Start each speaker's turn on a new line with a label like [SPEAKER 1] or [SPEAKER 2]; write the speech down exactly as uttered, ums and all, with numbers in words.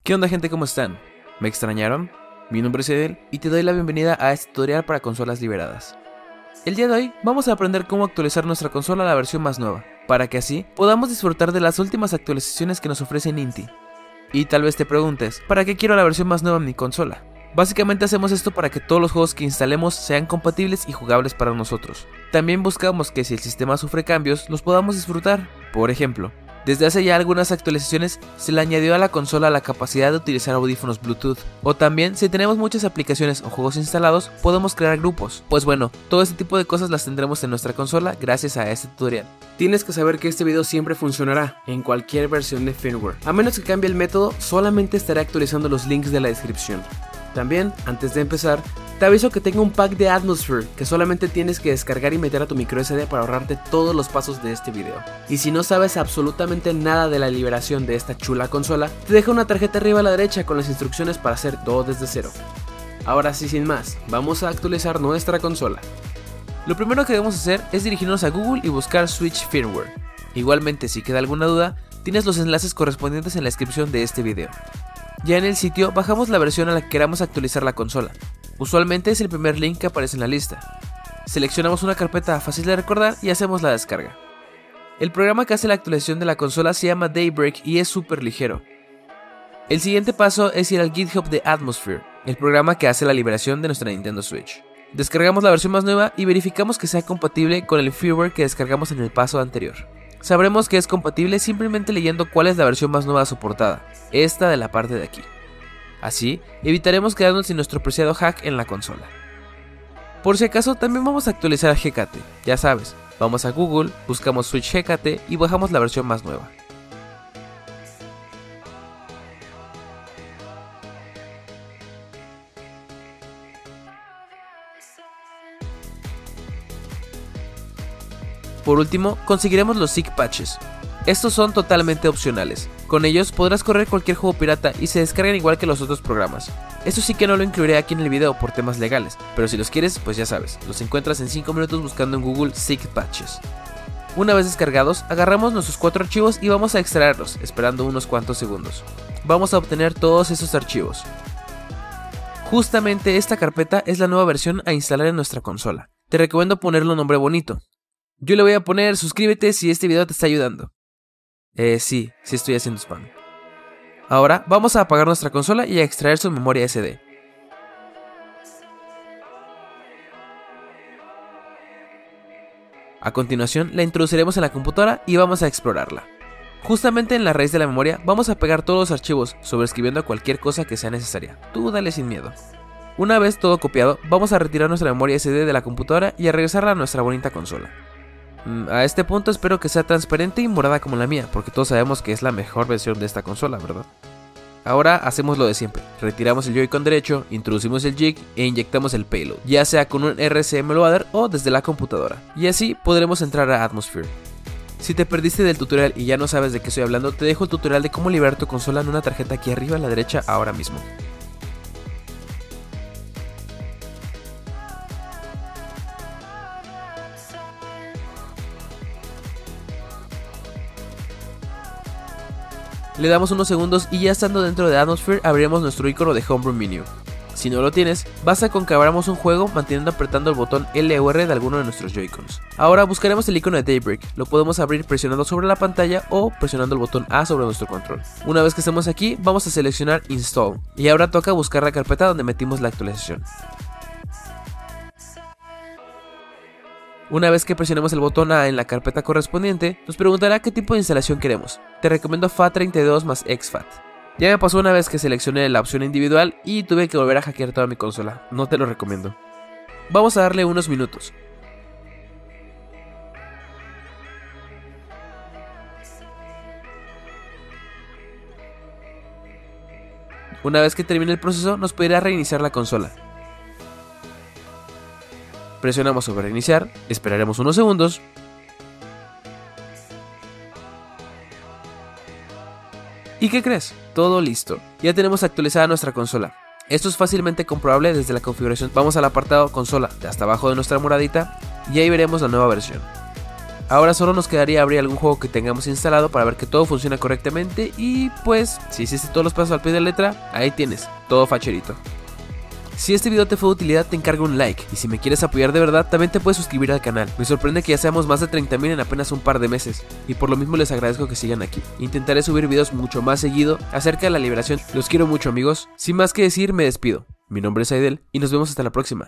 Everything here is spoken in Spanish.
[SPEAKER 1] ¿Qué onda, gente? ¿Cómo están? ¿Me extrañaron? Mi nombre es Edel y te doy la bienvenida a este tutorial para consolas liberadas. El día de hoy vamos a aprender cómo actualizar nuestra consola a la versión más nueva, para que así podamos disfrutar de las últimas actualizaciones que nos ofrece Inti. Y tal vez te preguntes, ¿para qué quiero la versión más nueva en mi consola? Básicamente hacemos esto para que todos los juegos que instalemos sean compatibles y jugables para nosotros. También buscamos que si el sistema sufre cambios, los podamos disfrutar. Por ejemplo, desde hace ya algunas actualizaciones se le añadió a la consola la capacidad de utilizar audífonos Bluetooth, o también si tenemos muchas aplicaciones o juegos instalados podemos crear grupos. Pues bueno, todo este tipo de cosas las tendremos en nuestra consola gracias a este tutorial.
[SPEAKER 2] Tienes que saber que este video siempre funcionará en cualquier versión de firmware. A menos que cambie el método, solamente estaré actualizando los links de la descripción. También, antes de empezar, te aviso que tengo un pack de Atmosphere que solamente tienes que descargar y meter a tu micro S D para ahorrarte todos los pasos de este video. Y si no sabes absolutamente nada de la liberación de esta chula consola, te dejo una tarjeta arriba a la derecha con las instrucciones para hacer todo desde cero. Ahora sí, sin más, vamos a actualizar nuestra consola.
[SPEAKER 1] Lo primero que debemos hacer es dirigirnos a Google y buscar Switch Firmware. Igualmente, si queda alguna duda, tienes los enlaces correspondientes en la descripción de este video. Ya en el sitio bajamos la versión a la que queramos actualizar la consola. Usualmente es el primer link que aparece en la lista. Seleccionamos una carpeta fácil de recordar y hacemos la descarga. El programa que hace la actualización de la consola se llama Daybreak y es súper ligero. El siguiente paso es ir al GitHub de Atmosphere, el programa que hace la liberación de nuestra Nintendo Switch. Descargamos la versión más nueva y verificamos que sea compatible con el firmware que descargamos en el paso anterior. Sabremos que es compatible simplemente leyendo cuál es la versión más nueva soportada, esta de la parte de aquí. Así, evitaremos quedarnos sin nuestro preciado hack en la consola. Por si acaso, también vamos a actualizar Hecate. Ya sabes, vamos a Google, buscamos Switch Hecate y bajamos la versión más nueva. Por último, conseguiremos los zip patches. Estos son totalmente opcionales. Con ellos podrás correr cualquier juego pirata y se descargan igual que los otros programas. Esto sí que no lo incluiré aquí en el video por temas legales, pero si los quieres, pues ya sabes, los encuentras en cinco minutos buscando en Google zip patches. Una vez descargados, agarramos nuestros cuatro archivos y vamos a extraerlos, esperando unos cuantos segundos. Vamos a obtener todos esos archivos. Justamente esta carpeta es la nueva versión a instalar en nuestra consola. Te recomiendo ponerle un nombre bonito. Yo le voy a poner suscríbete si este video te está ayudando. Eh, sí, sí estoy haciendo spam. Ahora vamos a apagar nuestra consola y a extraer su memoria S D. A continuación la introduciremos en la computadora y vamos a explorarla. Justamente en la raíz de la memoria vamos a pegar todos los archivos, sobreescribiendo cualquier cosa que sea necesaria. Tú dale sin miedo. Una vez todo copiado, vamos a retirar nuestra memoria S D de la computadora y a regresarla a nuestra bonita consola. A este punto espero que sea transparente y morada como la mía, porque todos sabemos que es la mejor versión de esta consola, ¿verdad? Ahora hacemos lo de siempre, retiramos el Joy-Con derecho, introducimos el jig e inyectamos el payload, ya sea con un R C M loader o desde la computadora, y así podremos entrar a Atmosphere. Si te perdiste del tutorial y ya no sabes de qué estoy hablando, te dejo el tutorial de cómo liberar tu consola en una tarjeta aquí arriba a la derecha ahora mismo. Le damos unos segundos y ya estando dentro de Atmosphere abriremos nuestro icono de Homebrew Menu. Si no lo tienes, basta con que abramos un juego manteniendo apretando el botón L o R de alguno de nuestros Joy-Cons. Ahora buscaremos el icono de Daybreak, lo podemos abrir presionando sobre la pantalla o presionando el botón A sobre nuestro control. Una vez que estemos aquí, vamos a seleccionar Install, y ahora toca buscar la carpeta donde metimos la actualización. Una vez que presionemos el botón A en la carpeta correspondiente, nos preguntará qué tipo de instalación queremos. Te recomiendo FAT treinta y dos más exFAT. Ya me pasó una vez que seleccioné la opción individual y tuve que volver a hackear toda mi consola, no te lo recomiendo. Vamos a darle unos minutos. Una vez que termine el proceso, nos pedirá reiniciar la consola. Presionamos sobre reiniciar, esperaremos unos segundos. ¿Y qué crees? Todo listo. Ya tenemos actualizada nuestra consola. Esto es fácilmente comprobable desde la configuración. Vamos al apartado consola de hasta abajo de nuestra moradita y ahí veremos la nueva versión. Ahora solo nos quedaría abrir algún juego que tengamos instalado para ver que todo funciona correctamente y pues si hiciste todos los pasos al pie de la letra, ahí tienes, todo facherito. Si este video te fue de utilidad, te encargo un like, y si me quieres apoyar de verdad, también te puedes suscribir al canal. Me sorprende que ya seamos más de treinta mil en apenas un par de meses, y por lo mismo les agradezco que sigan aquí. Intentaré subir videos mucho más seguido acerca de la liberación. Los quiero mucho, amigos. Sin más que decir, me despido. Mi nombre es Aidel, y nos vemos hasta la próxima.